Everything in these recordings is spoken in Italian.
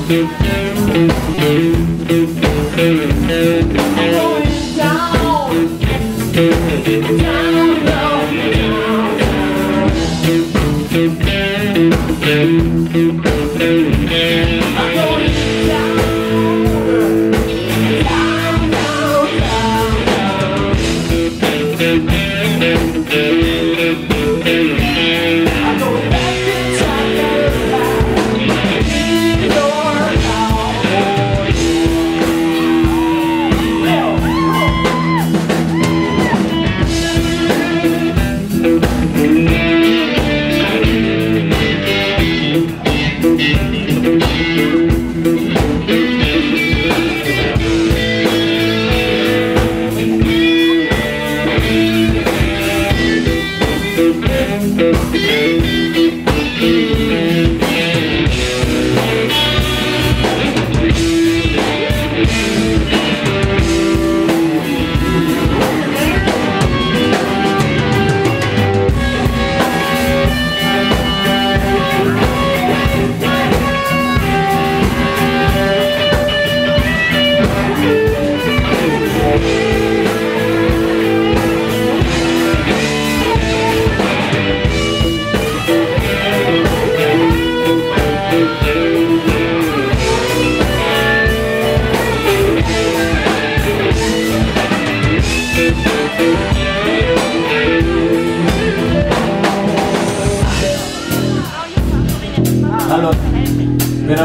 Allora, per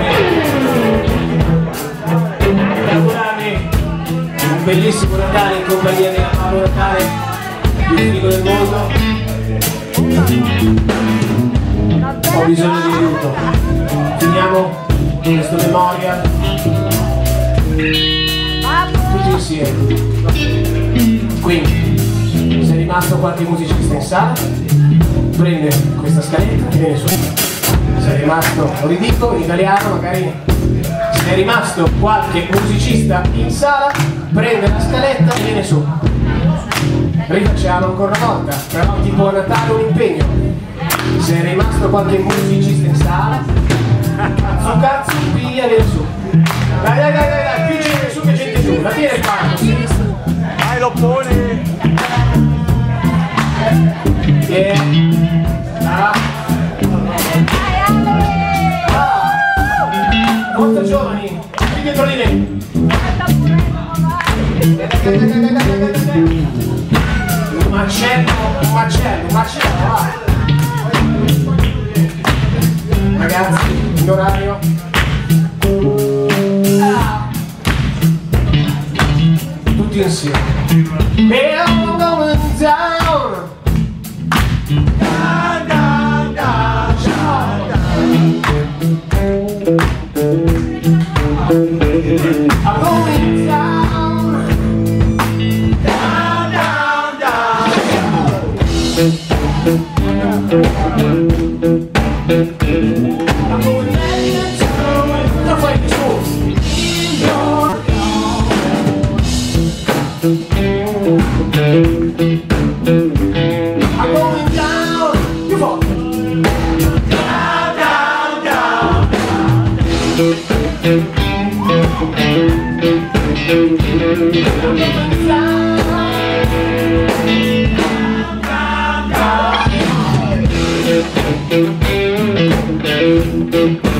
augurarvi un bellissimo Natale in compagnia della Paolo Natale, più figo del mondo. Ho bisogno di aiuto. Finiamo questo memorial tutti insieme. Quindi, se è rimasto qualche musicista in sala, prende questa scaletta e viene su. Se è rimasto, lo ridico in italiano, magari se è rimasto qualche musicista in sala, prende la scaletta e viene su. Rifacciamo ancora una volta, però tipo a Natale un impegno. Se è rimasto qualche musicista in sala, su cazzo piglia, viene su. Dai, dai, dai, dai, dai, più gente su che gente giù, la tiene il palco, sì. Dai, lo pone! Forza giovani, qui dietro di lei. Un macello, va. Ragazzi, in orario. Tutti insieme. I'm going down. Down, down, down, down, down. I'm going down. Down, down, down. I'm going down. Don't fight the truth. I'm going down. You fall. Down, down, down. I'm going down.